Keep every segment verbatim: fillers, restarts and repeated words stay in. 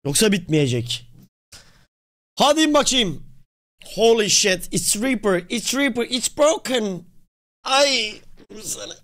Yoksa bitmeyecek. Hadi bakayım. Holy shit. It's Reaper. It's Reaper. It's broken. Ay. Sana.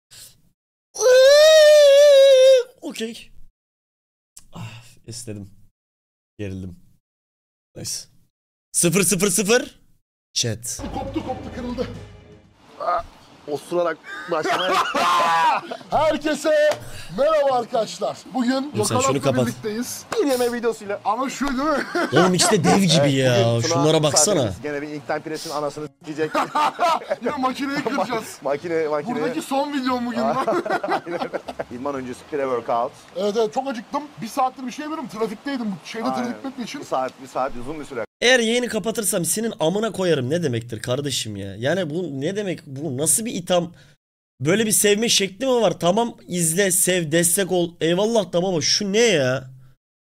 Okey. Ah, istedim. Gerildim. Nice. Sıfır sıfır sıfır. Chat. Koptu koptu kırıldı. Osurarak başlamaya... Herkese merhaba arkadaşlar. Bugün Dur sen şunu Gökhan'la kapat. birlikteyiz. Bir yeme videosuyla. Ama şu değil mi? Oğlum işte dev gibi ya. Bugün Tuna Şunlara baksana. misafirimiz. Gene bir Inkten Press'in anasını s***yecek. Yine makineyi kıracağız. makine, makine. Buradaki son videom bugün. İdman öncesi pre-workout. Evet evet çok acıktım. Bir saattir bir şey yemiyorum. Trafikteydim. Bu şeyde Aynen. trafik bitmek için. Bir saat, bir saat uzun bir süre. Eğer yayını kapatırsam senin amına koyarım ne demektir kardeşim ya? Yani bu ne demek? Bu nasıl bir itham? Böyle bir sevme şekli mi var? Tamam izle, sev, destek ol. Eyvallah tamam ama şu ne ya?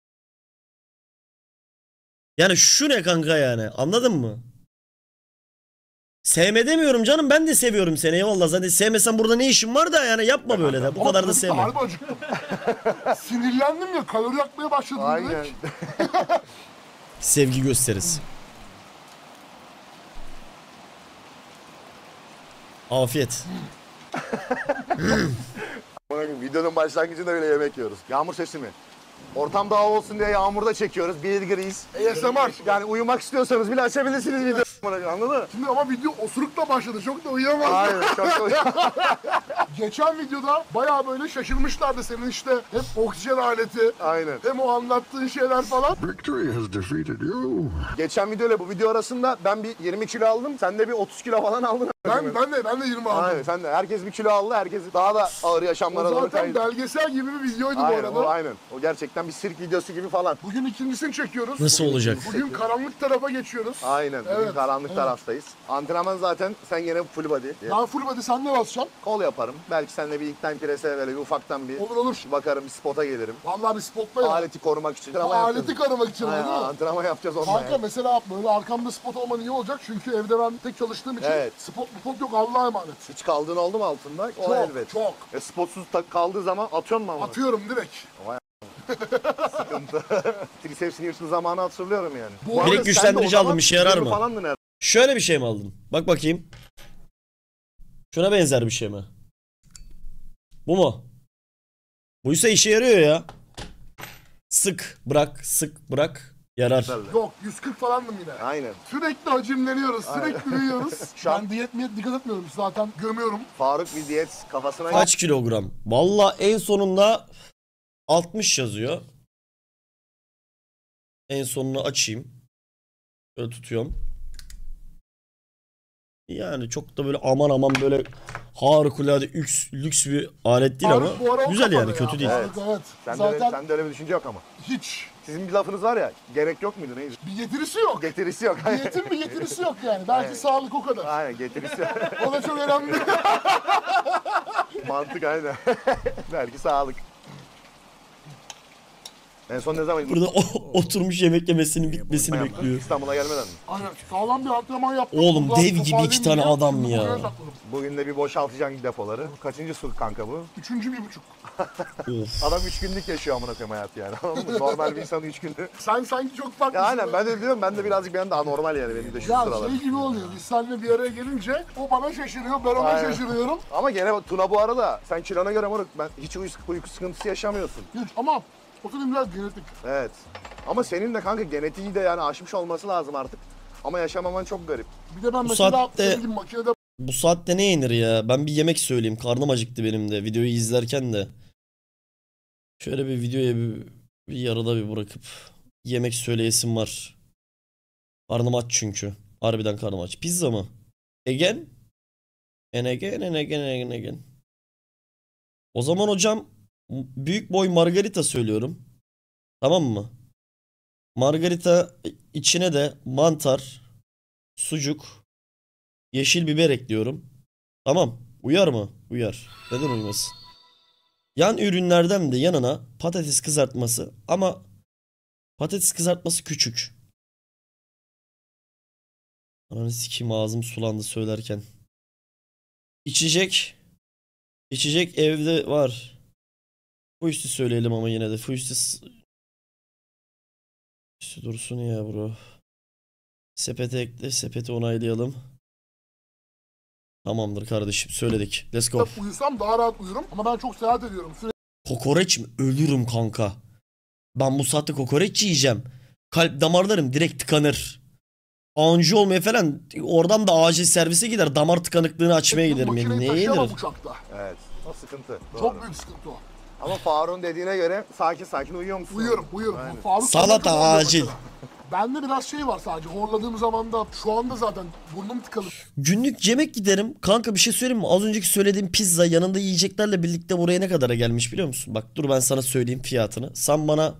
Yani şu ne kanka yani? Anladın mı? Sevme demiyorum canım. Ben de seviyorum seni. Eyvallah. Zaten sevmesen burada ne işin var da yani yapma böyle de. Bu Ama kadar da trafikte sevme. harbi acıktım. Sinirlendim ya. Kalori yakmaya başladım. Aynen. direkt. Sevgi gösterisi. Afiyet. Videonun başlangıcında bile yemek yiyoruz. Yağmur sesi mi? Ortam daha olsun diye yağmurda çekiyoruz. Bir degrees. A S M R. Yani uyumak istiyorsanız bile açabilirsiniz videoyu. Anladın mı? Şimdi ama video osurukla başladı. Çok da uyuyamazdım. Aynen. Çok da Geçen videoda bayağı böyle şaşırmışlardı senin işte hep oksijen aleti, Aynen. hem o anlattığın şeyler falan. Victory has defeated you. Geçen video ile bu video arasında ben bir yirmi kilo aldım. Sen de bir otuz kilo falan aldın. Ben ben de ben de yirmi aldım. Aynen sen de. Herkes bir kilo aldı. Herkes daha da ağır O yaşamlara doğru zaten kaydı. belgesel gibi bir videoydu Aynen, bu o, arada. aynen. O gerçekten bir sirk videosu gibi falan. Bugün ikincisini çekiyoruz. Nasıl olacak? Bugün karanlık tarafa geçiyoruz. Aynen. Bugün Evet, karanlık evet. taraftayız. Antrenman zaten sen gene full body. Ben full body sen ne basacaksın? Kol yaparım. Belki seninle bir ilkten prese böyle bir ufaktan bir Olur olur. bakarım, bir spota gelirim. Vallahi bir spotla ya. Aleti korumak için. O aleti karamak için Aynen, değil mi? antrenman yapacağız onunla Kanka yani. mesela böyle arkamda spot olman iyi olacak çünkü evde ben tek çalıştığım için Evet. spot spot yok Allah'a emanet. Hiç kaldığın oldu mu altında? O Çok, elbet. çok. E, spotsuz tak- kaldığı zaman atıyorsun mu ama? Atıyorum direkt. Tricepsini yırttığı zamanı hatırlıyorum yani. Bu arada arada Direkt sen de o güçlendirici zaman aldım, işe yarar yirmi mı? falandın herhalde. Şöyle bir şey mi aldın? Bak bakayım. Şuna benzer bir şey mi? Bu mu? Buysa işe yarıyor ya. Sık bırak, sık bırak. Yarar. Yok yüz kırk falandım yine. Aynen. Sürekli hacimleniyoruz, sürekli büyüyoruz. Şu an- Ben diyet miyet dikkat etmiyorum zaten gömüyorum. Faruk bir diyet kafasına... Kaç kilogram? Valla en sonunda altmış yazıyor. En sonunu açayım. Böyle tutuyorum. Yani çok da böyle aman aman böyle harikulade lüks, lüks bir alet değil Faruk bu ara ama o güzel yani kafada kötü ya. değil. Faruk, evet. Sende, öyle, Zaten sende öyle bir düşünce yok ama. hiç Sizin bir lafınız var ya, gerek yok muydu neydi? bir getirisi yok. Getirisi yok. Diyetin bir getirisi yok yani. Belki Evet. sağlık o kadar. Aynen getirisi yok. O da çok önemli. Mantık aynen. Belki sağlık. En son ne zaman Burada o- oturmuş yemek yemesinin bitmesini yaptın? bekliyor. İstanbul'a gelmeden mi? Aynen. Sağlam bir antrenman yaptım. Oğlum, Buradan dev gibi toparlayayım iki tane diye adam şimdi ya. buraya sakladım. Bugün de bir boşaltacaksın depoları. Kaçıncı su kanka bu? Üçüncü bir buçuk. Of. Adam üç günlük yaşıyor amına koyayım hayatı yani. Anladın mı? Normal bir insan üç günlük. Sen sanki çok farklısın. Ya aynen ben de diyorum ben de birazcık ben daha normal yani benim de şu Ya sıralar. şey gibi oluyor. Biz seninle bir araya gelince o bana şaşırıyor, ben ona Aynen. şaşırıyorum. Ama gene Tuna bu arada sen kilona göre moruk ben hiç uyku, uyku sıkıntısı yaşamıyorsun. Hiç ama o film biraz genetik. Evet. Ama senin de kanka genetiği de yani aşmış olması lazım artık. Ama yaşamaman çok garip. Bir de ben Bu mesela saatte- senin gibi makinede Bu saatte ne yenir ya? Ben bir yemek söyleyeyim. Karnım acıktı benim de videoyu izlerken de. Şöyle bir videoya bir, bir yarıda bir bırakıp yemek söyleyesim var. Karnım aç çünkü. Harbiden karnım aç. Pizza mı? Again? And again and again and again, again. O zaman hocam büyük boy margarita söylüyorum. Tamam mı? Margarita içine de mantar, sucuk, yeşil biber ekliyorum. Tamam. Uyar mı? Uyar. Neden uymasın? Yan ürünlerden de yanına patates kızartması ama patates kızartması küçük. Ananı sikeyim ağzım sulandı söylerken. İçecek. İçecek evde var. Fuisti söyleyelim ama yine de. Fuisti Üstü dursun ya bro. Sepete ekle. Sepeti onaylayalım. Tamamdır kardeşim. Söyledik. Let's go. uyusam daha rahat uyurum ama ben çok seyahat ediyorum. Kokoreç mi? Ölürüm kanka. Ben bu saatte kokoreç yiyeceğim. Kalp damarlarım direkt tıkanır. Anji olmaya falan oradan da acil servise gider. Damar tıkanıklığını açmaya Sürekli giderim. Yani makineyi neye taşıyamam gelir? uçakta. Evet. O sıkıntı. Doğru. Çok büyük sıkıntı o. Ama Faruk'un dediğine göre sakin sakin uyuyor musun? Uyuyorum, uyuyorum. Aynen. Faruk Salata sabah kadar acil. mesela. Bende biraz şey var sadece. Horladığım zaman da şu anda zaten burnum tıkalı. Günlük yemek giderim. Kanka bir şey söyleyeyim mi? Az önceki söylediğim pizza yanında yiyeceklerle birlikte buraya ne kadara gelmiş biliyor musun? Bak dur ben sana söyleyeyim fiyatını. Sen bana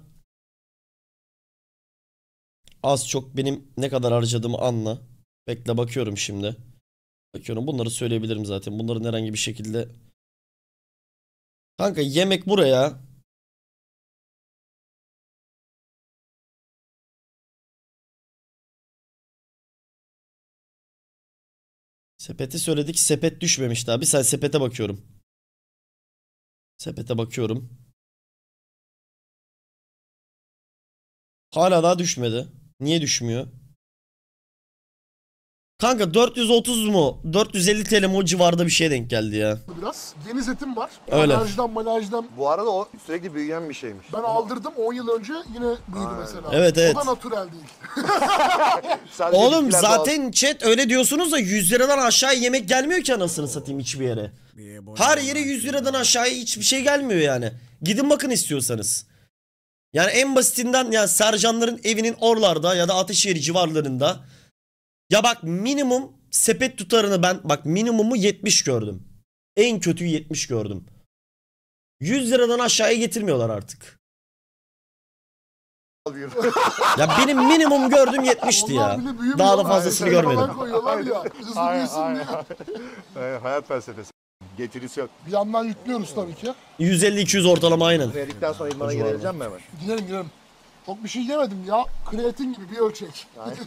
az çok benim ne kadar harcadığımı anla. Bekle bakıyorum şimdi. Bakıyorum bunları söyleyebilirim zaten. Bunların herhangi bir şekilde... Kanka yemek buraya... Sepeti söyledik. Sepet düşmemiş daha. Bir saniye sepete bakıyorum. Sepete bakıyorum. Hala daha düşmedi. Niye düşmüyor? Kanka dört yüz otuz mu? dört yüz elli T L mi o civarda bir şeye denk geldi ya. Biraz. Deniz etim var. Öyle. Alerjiden malajiden. Bu arada o sürekli büyüyen bir şeymiş. Ben aldırdım on yıl önce yine büyüdü Aynen. mesela. Evet, evet. O da natürel değil. Sadece Oğlum bitkiler doğal. zaten chat öyle diyorsunuz da yüz liradan aşağı yemek gelmiyor ki anasını satayım hiçbir yere. Her yere yüz liradan aşağıya hiçbir şey gelmiyor yani. Gidin bakın istiyorsanız. Yani en basitinden ya Sercanların evinin oralarda ya da Ateşehir civarlarında. Ya bak minimum sepet tutarını ben bak minimumu yetmiş gördüm. En kötüyü yetmiş gördüm. yüz liradan aşağıya getirmiyorlar artık. Ya benim minimum gördüğüm yetmişti Onlar ya. bile büyümüyor. Daha da fazlasını Aynen. görmedim. Falan koyuyorlar ya. Hızlı Aynen, büyüsün aynen. diye. Evet, hayat felsefesi. Getirisi yok. Bir yandan yüklüyoruz tabii ki. yüz elli iki yüz ortalama aynen. Verdikten sonra idmana geri vereceğim mi hemen? Gidelim gidelim. Çok bir şey yemedim ya. Kreatin gibi bir ölçek.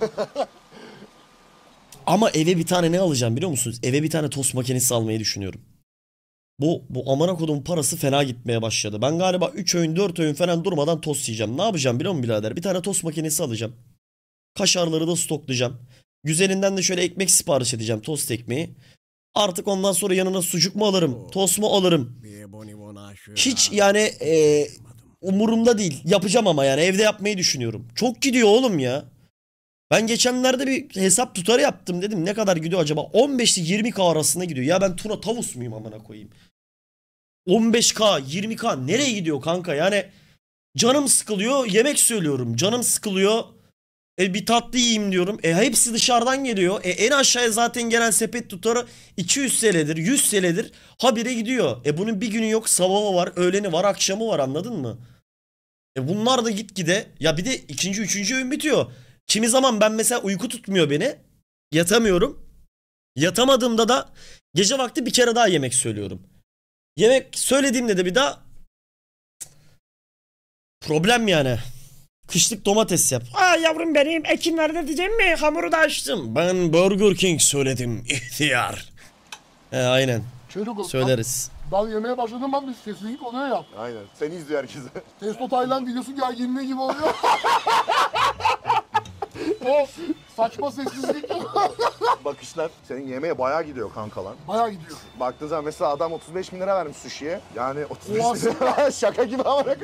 Ama eve bir tane ne alacağım biliyor musunuz? Eve bir tane tost makinesi almayı düşünüyorum. Bu bu amına kodumun parası fena gitmeye başladı. Ben galiba üç öğün dört öğün falan durmadan tost yiyeceğim. Ne yapacağım biliyor musun birader? Bir tane tost makinesi alacağım. Kaşarları da stoklayacağım. Güzelinden de şöyle ekmek sipariş edeceğim tost ekmeği. Artık ondan sonra yanına sucuk mu alırım, tost mu alırım? Hiç yani e, umurumda değil. Yapacağım ama yani evde yapmayı düşünüyorum. Çok gidiyor oğlum ya. Ben geçenlerde bir hesap tutarı yaptım dedim. Ne kadar gidiyor acaba? on beş ile yirmi K arasında gidiyor. Ya ben Tuna Tavus muyum amına koyayım? on beş K, yirmi K nereye gidiyor kanka? Yani canım sıkılıyor, yemek söylüyorum. Canım sıkılıyor. E bir tatlı yiyeyim diyorum. E hepsi dışarıdan geliyor. E en aşağıya zaten gelen sepet tutarı iki yüz T L'dir, yüz T L'dir. Habire gidiyor. E bunun bir günü yok, sabahı var, öğleni var, akşamı var anladın mı? E bunlar da gitgide. Ya bir de ikinci, üçüncü öğün bitiyor. Kimi zaman ben mesela uyku tutmuyor beni. Yatamıyorum. Yatamadığımda da gece vakti bir kere daha yemek söylüyorum. Yemek söylediğimde de bir daha problem yani. Kışlık domates yap. Aa yavrum benim ekin nerede diyeceğim mi? Hamuru da açtım. Ben Burger King söyledim ihtiyar. He aynen. Çocuk Söyleriz. Ben yemeye başladım ben bir sessizlik oluyor ya. Aynen. Seni izliyor herkese. Testo Tayland videosu gerginliği gibi oluyor. O saçma sessizlik Bakışlar. Senin yemeğe bayağı gidiyor kanka lan. bayağı gidiyor. Baktığın zaman mesela adam otuz beş bin lira vermiş sushi'ye. Yani otuz beş O bin lira şaka gibi ama.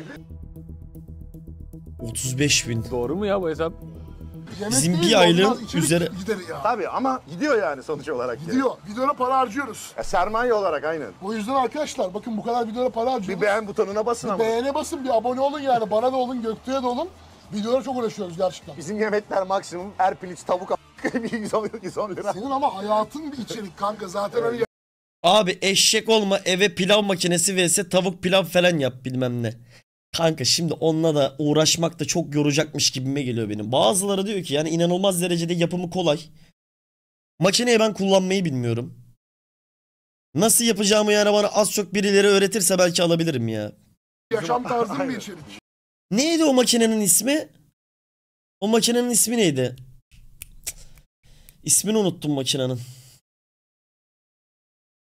otuz beş bin. Doğru mu ya bu hesap? Yemek Bizim değil bir de aylığın ondan içerik üzeri- gideri ya. Tabii ama gidiyor yani sonuç olarak. yani. Gidiyor. Videoya para harcıyoruz. Ya sermaye olarak aynen. O yüzden arkadaşlar bakın bu kadar videoya para harcıyoruz. Bir beğen butonuna basın ama. Beğene basın, bir abone olun yani. Bana da olun, Göktuğ'a da olun. Videolara çok uğraşıyoruz gerçekten. Bizim yemekler maksimum erpiliç tavuk a- yüz on yüz on lira. Senin ama hayatın bir içerik kanka. Zaten hani Abi eşek olma eve pilav makinesi vs tavuk pilav falan yap bilmem ne. Kanka şimdi onunla da uğraşmak da çok yoracakmış gibime geliyor benim. Bazıları diyor ki yani inanılmaz derecede yapımı kolay. Makineyi ben kullanmayı bilmiyorum. Nasıl yapacağımı yani bana az çok birileri öğretirse belki alabilirim ya. yaşam tarzın bir Aynen. içerik. Neydi o makinenin ismi? O makinenin ismi neydi? İsmini unuttum makinenin.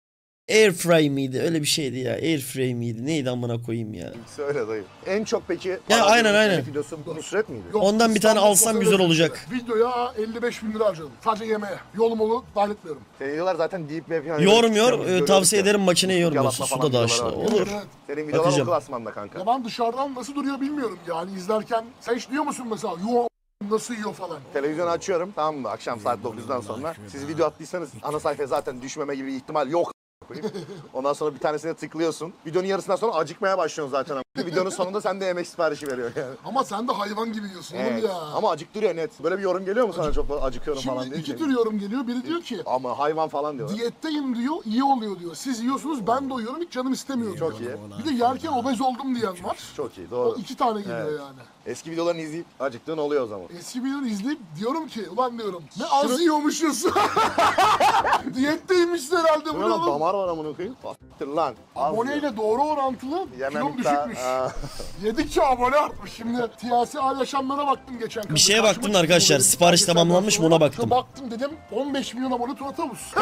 Airfry miydi? Öyle bir şeydi ya. Airfry miydi? Neydi amına koyayım ya. Söyle dayı. En çok peki... Ya aradığın aynen, aynen. yemek videosu Nusret miydi? Yok, Ondan bir tane İstanbul alsam Kafede güzel olacak. Videoya elli beş bin lira harcadım. Sadece yemeğe. Yolum olu dahil etmiyorum. Senin videolar zaten deep web yani. Yormuyor. Görüyoruz e, tavsiye ya. ederim makineyi yormuyorsun. Yalatma falan Suda da videoları haşla. var. Olur. Evet. Senin videolar Bakacağım. o klasmanda kanka. Ya ben dışarıdan nasıl duruyor bilmiyorum yani izlerken. Sen hiç diyor musun mesela yuva nasıl yiyor falan. Televizyonu açıyorum tamam mı akşam saat dokuzdan sonra. Siz video attıysanız ana sayfaya zaten düşmeme gibi bir ihtimal yok. Ondan sonra bir tanesine tıklıyorsun. Videonun yarısından sonra acıkmaya başlıyorsun zaten. Videonun sonunda sen de yemek siparişi veriyorsun yani. Ama sen de hayvan gibi yiyorsun Evet. oğlum ya. Ama acıktırıyor net. Böyle bir yorum geliyor mu sana çok acıkıyorum falan Şimdi diye? iki tür yorum geliyor. Biri diyor ki Ama hayvan falan diyorlar. diyetteyim diyor, iyi oluyor diyor. Siz yiyorsunuz, ben doyuyorum, hiç canım istemiyor Çok diyor. iyi. Bir de yerken obez oldum diyen var. Çok iyi O doğru. iki tane geliyor Evet. yani. Eski videolarını izleyip acıktığın oluyor o zaman. Eski videoları izleyip diyorum ki, ulan diyorum, ne az yiyormuşuz. Diyetteymiş herhalde bu Bu ne ne lan oğlum? damar var amına koyayım. Bastır lan. Az ya. Aboneyle doğru orantılı Yemem kilom daha- düşükmüş. Aa. Yedikçe abone artmış. Şimdi siyasi hal yaşamlara baktım geçen. Bir şeye baktım arkadaşlar, sipariş tamamlanmış mı ona baktım. Baktım dedim on beş milyon abone Tuna Tavus.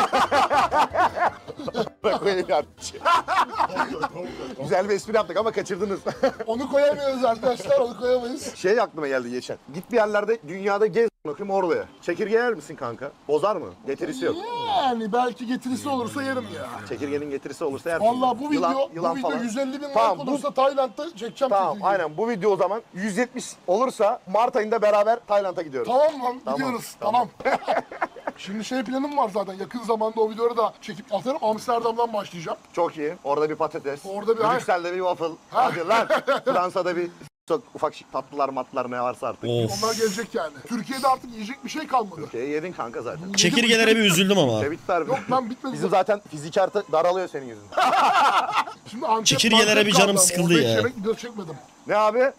Koyayım yapmış. Güzel bir espri yaptık ama kaçırdınız. Onu koyamıyoruz arkadaşlar, onu koyamayız. Şey aklıma geldi geçen. Git bir yerlerde dünyada gez bakayım oraya. Çekirge yer misin kanka? Bozar mı? Getirisi yok. Yani belki getirisi olursa yerim ya. Çekirgenin getirisi olursa yersin. Vallahi bu video, Yılan- yılan bu video falan. yüz elli bin Tamam, like bu- olursa Tayland'da çekeceğim Tamam çekirgeyi. aynen bu video o zaman yüz yetmiş olursa Mart ayında beraber Tayland'a gidiyoruz. Tamam lan Tamam, gidiyoruz. tamam. Tamam. Şimdi şey planım var zaten. Yakın zamanda o videoları da çekip atarım. Amsterdam'dan başlayacağım. Çok iyi. Orada bir patates. Orada bir- Brüksel'de bir waffle. Hadi lan. Fransa'da bir çok ufak şık tatlılar matlar ne varsa artık. Of. Onlar gelecek yani. Türkiye'de artık yiyecek bir şey kalmadı. Şey yedin kanka zaten. Çekirgelere bir üzüldüm ama. Şey bitti harbi. Yok lan bitmedi. Bizim zaten fizik artı daralıyor senin yüzünden. Şimdi Antep, Çekirgelere Antep bir canım kaldı ama sıkıldı orada hiç ya. yemek video çekmedim. Ne abi?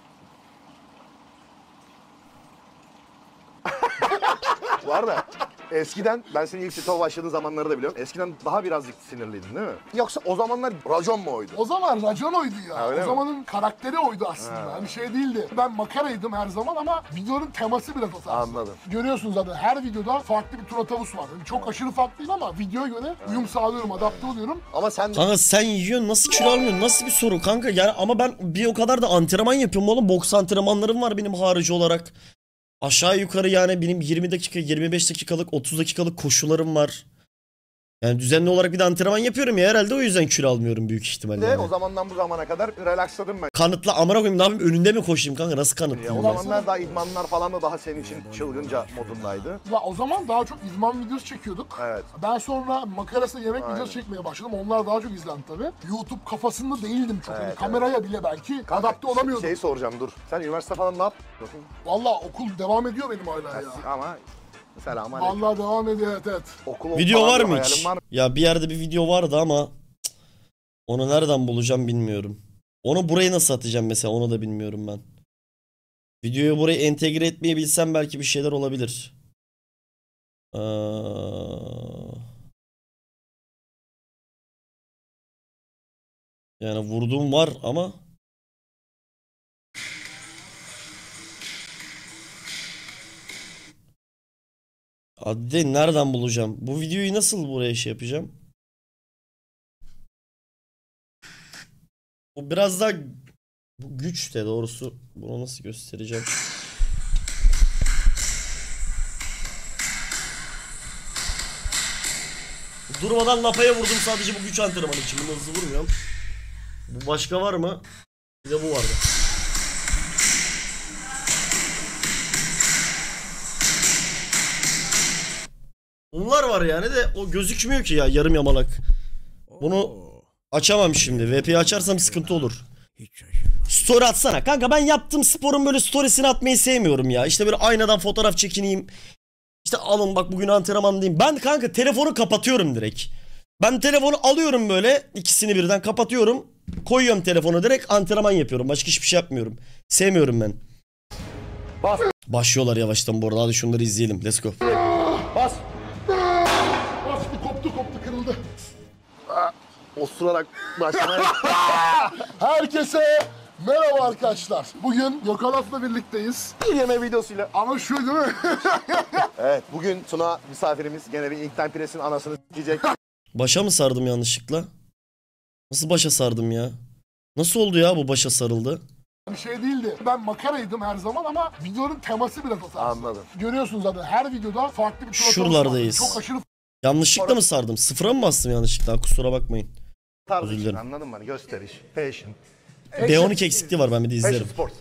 Var da eskiden ben senin ilk TikTok'a başladığın zamanları da biliyorum. Eskiden daha birazcık sinirliydin değil mi? Yoksa o zamanlar racon mu oydu? O zaman racon oydu ya. Ha, öyle o mi? zamanın karakteri oydu aslında. Ha. Hani şey değildi. Ben makaraydım her zaman ama videonun teması biraz o tarz. Anladım. Görüyorsunuz zaten her videoda farklı bir Tuna Tavus var. Yani çok aşırı farklı değil ama videoya göre uyum sağlıyorum, adapte oluyorum. Ama sen Kanka sen yiyorsun, nasıl kilo almıyorsun? Nasıl bir soru kanka? Yani ama ben bir o kadar da antrenman yapıyorum oğlum. Boks antrenmanlarım var benim harici olarak. Aşağı yukarı yani benim yirmi dakika, yirmi beş dakikalık, otuz dakikalık koşularım var. Yani düzenli olarak bir de antrenman yapıyorum ya, herhalde o yüzden kilo almıyorum büyük ihtimalle. de Yani. o zamandan bu zamana kadar relaxladım ben. Kanıtla amına koyayım, ne yapayım, önünde mi koşayım kanka, nasıl Ya, o kanıtlayayım? zamanlar daha idmanlar falan da daha senin için çılgınca modundaydı. Ya o zaman daha çok idman videosu çekiyorduk. Evet. Ben sonra makarasına yemek Aynen. videosu çekmeye başladım. Onlar daha çok izlendi tabii. YouTube kafasında değildim çok. Hani Evet, kameraya bile belki Kanka, adapte olamıyordum. Şey soracağım dur. Sen üniversite falan ne yaptın? Bakayım. Vallahi okul devam ediyor benim hala ya. Ama selam aleyküm. Vallahi devam ediyor, evet evet. Okul Video falan var bir mı hayalin hiç? var mı? Ya bir yerde bir video vardı ama cık, onu nereden bulacağım bilmiyorum. Onu buraya nasıl atacağım mesela, onu da bilmiyorum ben. Videoyu buraya entegre etmeyi bilsem belki bir şeyler olabilir. Aa... Yani vurduğum var ama Hadi nereden bulacağım? Bu videoyu nasıl buraya şey yapacağım? Bu biraz daha bu güç de doğrusu. Bunu nasıl göstereceğim? Durmadan lapaya vurdum sadece bu güç antrenmanı için. Bunu hızlı vurmuyorum. Bu başka var mı? Bir de bu vardı. Bunlar var yani de o gözükmüyor ki ya, yarım yamalak. Bunu açamam şimdi. V P'yi açarsam sıkıntı olur. Story atsana. Kanka ben yaptığım sporun böyle storiesini atmayı sevmiyorum ya. İşte böyle aynadan fotoğraf çekineyim. İşte alın bak bugün antrenmandayım. Ben kanka telefonu kapatıyorum direkt. Ben telefonu alıyorum böyle, ikisini birden kapatıyorum. Koyuyorum telefonu, direkt antrenman yapıyorum. Başka hiçbir şey yapmıyorum. Sevmiyorum ben. Bas. Başlıyorlar yavaştan bu arada. Hadi şunları izleyelim. Let's go. Bas. Bastı, koptu koptu, kırıldı. Osurarak başlamaya. Herkese merhaba arkadaşlar. Bugün Gökhan At'la birlikteyiz. Bir yeme videosuyla. Ama şu değil mi? Evet bugün Tuna misafirimiz gene bir Inkten Pres'in anasını s**ecek. Başa mı sardım yanlışlıkla? Nasıl başa sardım ya? Nasıl oldu ya bu başa sarıldı? Bir şey değildi. Ben makaraydım her zaman ama videonun teması biraz o tarz. Anladım. Görüyorsunuz zaten her videoda farklı bir teması Şuralardayız. var. Çok aşırı Yanlışlıkla mı sardım? Sıfıra mı bastım yanlışlıkla? Kusura bakmayın. Tarzı Özür için, dilerim. anladın mı? Hani gösteriş, fashion. B on iki eksikliği var, ben bir de Fashion izlerim. sport.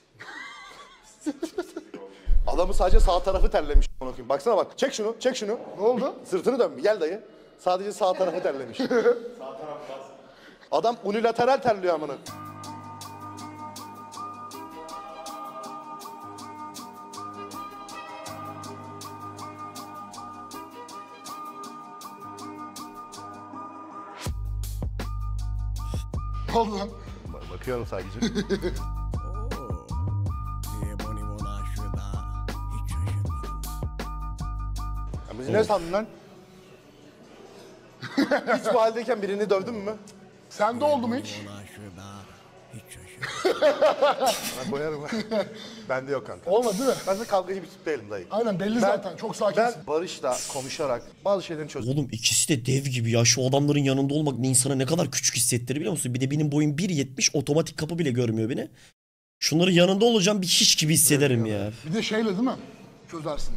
Adamı sadece sağ tarafı terlemiş. Bakayım. Baksana bak. Çek şunu, çek şunu. Ne oldu? Sırtını dön bir. Gel dayı. Sadece sağ tarafı terlemiş. Adam unilateral terliyor amına. Ne oldu lan? Ba- Bakıyorum sadece. Ya bizi ne sandın lan? Hiç bu haldeyken birini dövdün mü? Sende oldu mu hiç? Ben koyarım. Bende yok kanka. Olmadı değil mi? Ben de kavgacı bir tip değilim dayı. Aynen belli zaten. Çok sakinsin. Ben Barış'la konuşarak bazı şeylerin çözüm. Oğlum ikisi de dev gibi ya. Şu adamların yanında olmak ne insana ne kadar küçük hissettirir biliyor musun? Bir de benim boyum bir yetmiş, otomatik kapı bile görmüyor beni. Şunların yanında olacağım, bir hiç gibi hissederim ya. Bir de şeyle değil mi? Çözersin.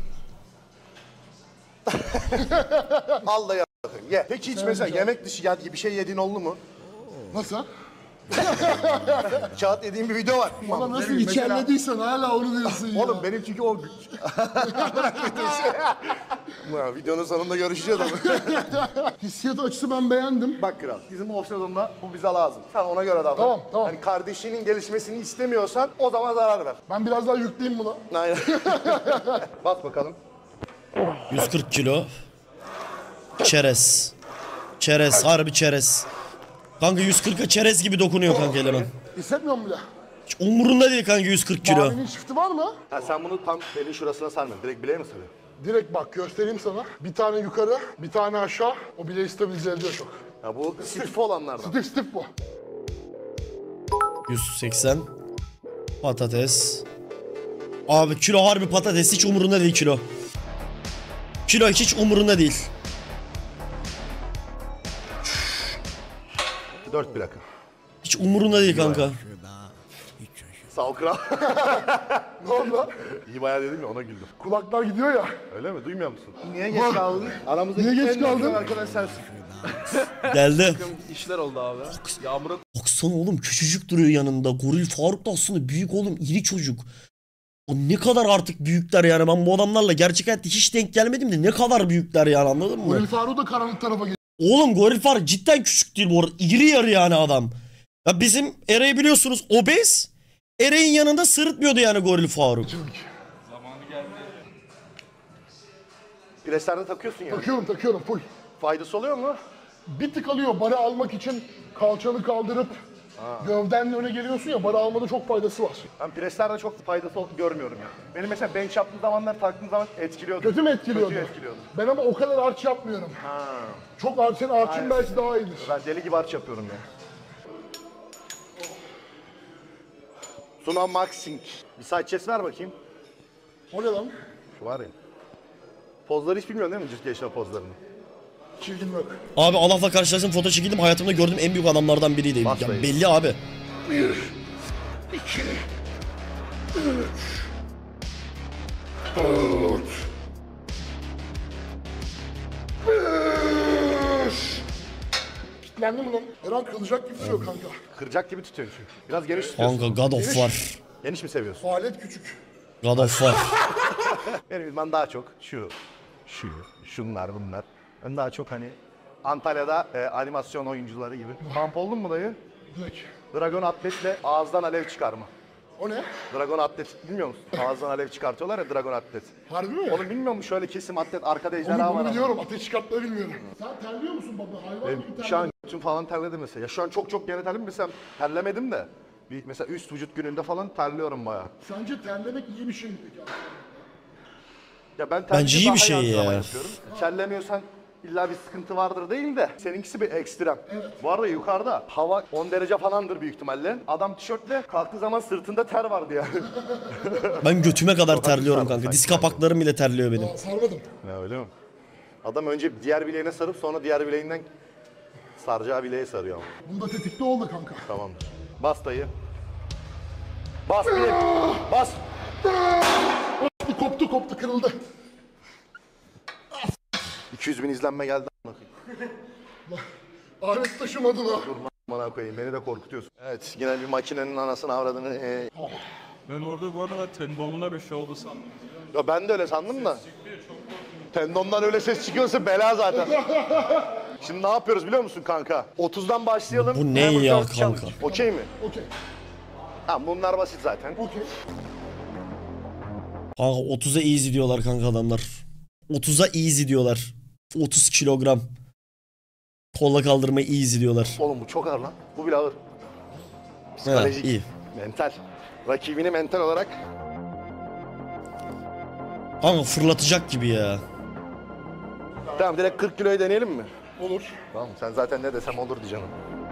Al da ya. Ye. Peki hiç mesela yemek dışı ya bir şey yediğin oldu mu? Nasıl? Kağıt yediğin bir video var. Bana nasıl Benim mesela- içerlediysen hala onu diyorsun ya. Oğlum benim çünkü o... Ya, videonun sonunda görüşeceğiz ama. Hissiyat açısı ben beğendim. Bak kral, bizim o sezonda bu bize lazım. Sen ona göre davran. Tamam, tamam. Hani kardeşinin gelişmesini istemiyorsan o zaman zarar ver. Ben biraz daha yükleyeyim buna. Aynen. Bak bakalım. yüz kırk kilo. Çerez. Çerez, harbi çerez. Kanka yüz kırka çerez gibi dokunuyor kanka eleman. Hissetmiyor musun bile? Hiç umurunda değil kanka yüz kırk kilo. Mavinin çifti var mı? Ha, sen bunu tam belin şurasına sarma. Direkt bileğe mi sarıyorsun? Direkt bak göstereyim sana. Bir tane yukarı, bir tane aşağı. O bileği stabilize ediyor çok. Ya bu stiff olanlardan. Stiff stiff bu. yüz seksen. Patates. Abi kilo harbi patates, hiç umurunda değil kilo. Kilo hiç umurunda değil. Dört plaka. Hiç umurunda değil kanka. Sağ ol kral. Ne oldu lan? İyi bayağı dedim ya ona güldüm. Kulaklar gidiyor ya. Öyle mi? Duymuyor musun? Niye geç kaldın? Aramızdaki Niye geç en yakın kaldın? arkadaş sensin. Geldi. İşler oldu abi. Yağmur'a Baksana oğlum, küçücük duruyor yanında. Goril Faruk da aslında büyük oğlum, iri çocuk. O ne kadar artık büyükler yani, ben bu adamlarla gerçek hayatta hiç denk gelmedim de ne kadar büyükler yani, anladın mı? Goril Faruk da karanlık tarafa geçti. Oğlum Goril Faruk cidden küçük değil bu arada. İri yarı yani adam. Ya bizim Eray'ı biliyorsunuz, obez. Eray'ın yanında sırıtmıyordu yani Goril Faruk. Preslerde takıyorsun yani. Takıyorum takıyorum full. Faydası oluyor mu? Bir tık alıyor barı almak için kalçanı kaldırıp gövdenle öne geliyorsun ya, barı almada çok faydası var. Ben preslerde çok faydası olduğunu görmüyorum ya. Benim mesela bench yaptığım zamanlar taktığım zaman etkiliyordu. Kötü mü etkiliyordu? Kötü etkiliyordu. Ben ama o kadar arç yapmıyorum. Ha. Çok arç, senin arçın Aynen. belki daha iyidir. Ben deli gibi arç yapıyorum ya. Suna Maxing. Bir side chest ver bakayım. O ne lan? Şu var ya. Pozları hiç bilmiyorsun değil mi? Ciddi yaşam pozlarını. Çirkin yok. Abi Allah'la karşılaştım, foto çekildim, hayatımda gördüğüm en büyük adamlardan biriydi. Ya Basmayın. belli abi. Kitlendi mi lan? Eren kılacak gibi duruyor kanka. Kıracak gibi tutuyorsun çünkü. Biraz geniş tutuyorsun. Kanka God of War. Geniş mi seviyorsun? Faaliyet küçük. God of War. Benim idman daha çok şu, şu, şunlar bunlar. Ben daha çok hani Antalya'da e, animasyon oyuncuları gibi. Kamp oldun mu dayı? Direkt. Dragon atletle ağızdan alev çıkarma. O ne? Dragon atlet bilmiyor musun? Ağızdan alev çıkartıyorlar ya dragon atlet. Harbi mi? Onu bilmiyor musun? Şöyle kesim atlet arkada ejderha Onu, var. bunu ama. biliyorum. Ateş çıkartmayı bilmiyorum. Sen terliyor musun baba? Hayvan Benim gibi terliyor. şu an tüm falan terledim mesela. Ya şu an çok çok gene terledim mesela terlemedim de. Bir, mesela üst vücut gününde falan terliyorum bayağı. Sence terlemek iyi bir şey mi peki abi? Ya ben Bence iyi bir daha şey iyi ya. antrenman yapıyorum. Terlemiyorsan illa bir sıkıntı vardır değil de seninkisi bir ekstrem. Bu arada yukarıda hava on derece falandır büyük ihtimalle. Adam tişörtle kalktığı zaman sırtında ter vardı yani. Ben götüme kadar terliyorum sardım kanka. sanki Diz kapaklarım bile terliyor benim. Aa, sarmadım. Ya öyle mi? Adam önce diğer bileğine sarıp sonra diğer bileğinden saracağı bileğe sarıyor ama. Bunda tetikte oldu kanka. Tamamdır. Bas dayı. Bas bilek. Bas. Koptu koptu kırıldı. iki yüz bin izlenme geldi. Alet taşımadı lan. Bana koyayım beni de korkutuyorsun. Evet yine bir makinenin anasını avradını. E... Ben orada bu arada tendonuna bir şey oldu sandım. Ya ben de öyle sandım da. Tendondan öyle ses çıkıyorsa bela zaten. Şimdi ne yapıyoruz biliyor musun kanka? otuzdan başlayalım. Bu ne Hammer ya curl challenge. kanka? Okey mi? Okey. Tamam bunlar basit zaten. Okey. Kanka otuza easy diyorlar kanka adamlar. otuza easy diyorlar. otuz kilogram. Kolla kaldırma easy diyorlar. Oğlum bu çok ağır lan. Bu bile ağır. Ha, Psikolojik. iyi. Mental. Rakibini mental olarak. Kanka fırlatacak gibi ya. Tamam direkt kırk kiloyu deneyelim mi? Olur. Tamam sen zaten ne desem olur diyeceğim.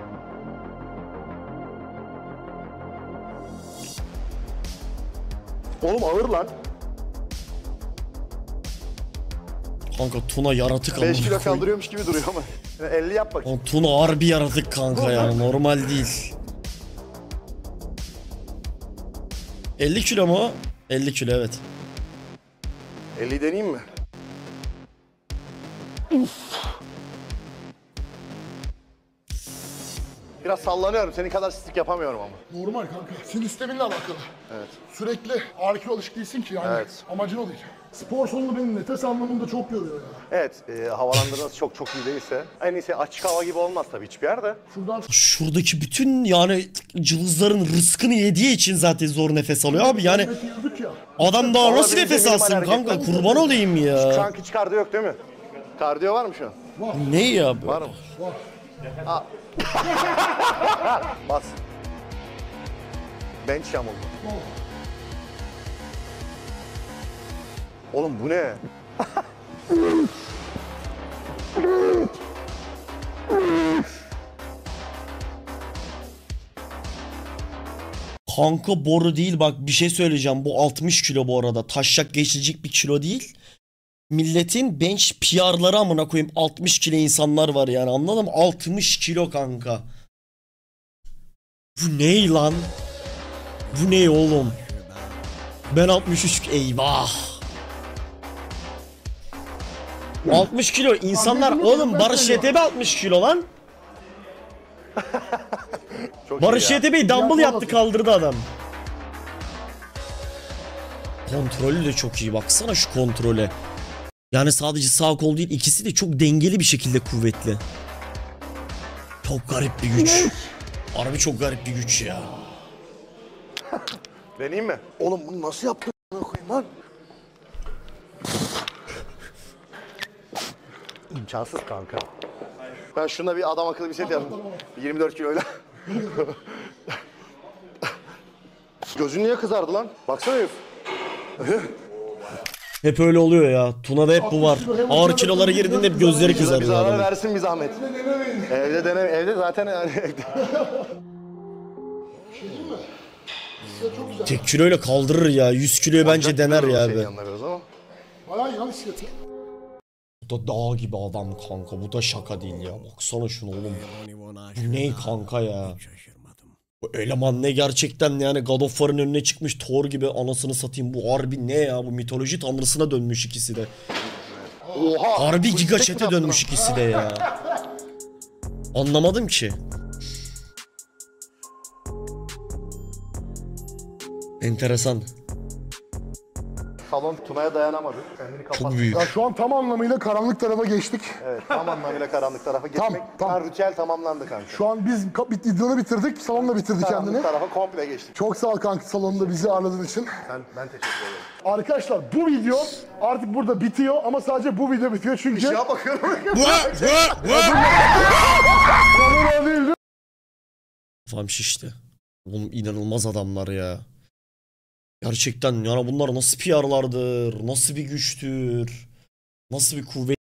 Oğlum ağır lan. Kanka Tuna yaratık beş kilo amına koyayım. kaldırıyormuş gibi duruyor ama. elli yap bakayım. Lan Tuna ağır bir yaratık kanka ya. Normal değil. elli kilo mu? elli kilo evet. elliyi deneyeyim mi? Biraz sallanıyorum. Senin kadar stik yapamıyorum ama. Normal kanka. Sinir sisteminle alakalı. Evet. Sürekli ağrı kilo alışık değilsin ki yani. Evet. Amacın o değil. Spor salonu beni nefes anlamında çok yoruyor ya. Evet, e, havalandırması çok çok iyi değilse. En iyisi açık hava gibi olmaz tabii hiçbir yerde. Şuradan Şuradaki bütün yani cılızların rızkını yediği için zaten zor nefes alıyor abi. Yani metre yürüdük ya. adam daha nasıl Olabildiğince nefes minimal alsın kanka? hareketler. Kurban olayım Şu ya. an hiç kardiyo yok değil mi? Kardiyo var mı şu an? Ne ya bu? Var mı? Var. Bas. Bench yamuldu. Oğlum bu ne? Kanka boru değil bak bir şey söyleyeceğim. Bu altmış kilo bu arada. Taşak geçilecek bir kilo değil. Milletin bench P R'ları amına koyayım. altmış kilo insanlar var yani anladın mı? altmış kilo kanka. Bu ne lan? Bu ne oğlum? Ben altmış üç eyvah. altmış kilo insanlar oğlum Barış Y T B altmış kilo lan. Çok Barış iyi Y ya. T B'yi dumbbell Ya, yaptı kaldırdı adam. Kontrolü de çok iyi baksana şu kontrole. Yani sadece sağ kol değil ikisi de çok dengeli bir şekilde kuvvetli. Çok garip bir güç. Harbi çok garip bir güç ya. Deneyeyim mi? Oğlum bunu nasıl yaptın? Koyayım lan. İmkansız kanka. Ben şuna bir adam akıllı bir set yaptım. yirmi dört kiloyla. Gözün niye kızardı lan? Baksana Yusuf. Hep öyle oluyor ya. Tuna'da hep bu var. Ağır kilolara girdiğinde hep gözleri Bir kızarıyor zarar adamın. versin bir zahmet. Evde deneme. Evde zaten yani. Tek kiloyla kaldırır ya. yüz kiloyu bence dener ya Senin abi. yanına biraz ama. Bayağı yan bisikleti. Bu da dağ gibi adam kanka. Bu da şaka değil ya. Baksana şunu oğlum. Bu ne kanka ya? Bu eleman ne gerçekten yani God of War'ın önüne çıkmış Thor gibi anasını satayım. Bu harbi ne ya? Bu mitoloji tanrısına dönmüş ikisi de. Oha! Harbi bu giga istek mi chat'e yaptın dönmüş lan? ikisi de ya. Anlamadım ki. Enteresan. Salon Tuna'ya dayanamadı. Kendini kapattı. Çok büyük. Ya şu an tam anlamıyla karanlık tarafa geçtik. Evet tam anlamıyla karanlık tarafa geçmek. Tam, tam. Tam. Ritüel tamamlandı kanka. Şu an biz ka- bit- videonu bitirdik, salonla bitirdi Karanlık kendini. tarafa komple geçtik. Çok sağ ol kanka salonda bizi ağırladığın için. Ben, ben teşekkür ederim. Arkadaşlar bu video artık burada bitiyor ama sadece bu video bitiyor çünkü... Ya bakıyorum. Salon değil. Kafam şişti. Oğlum inanılmaz adamlar ya. Gerçekten yani bunlar nasıl P R'lardır, nasıl bir güçtür, nasıl bir kuvvet.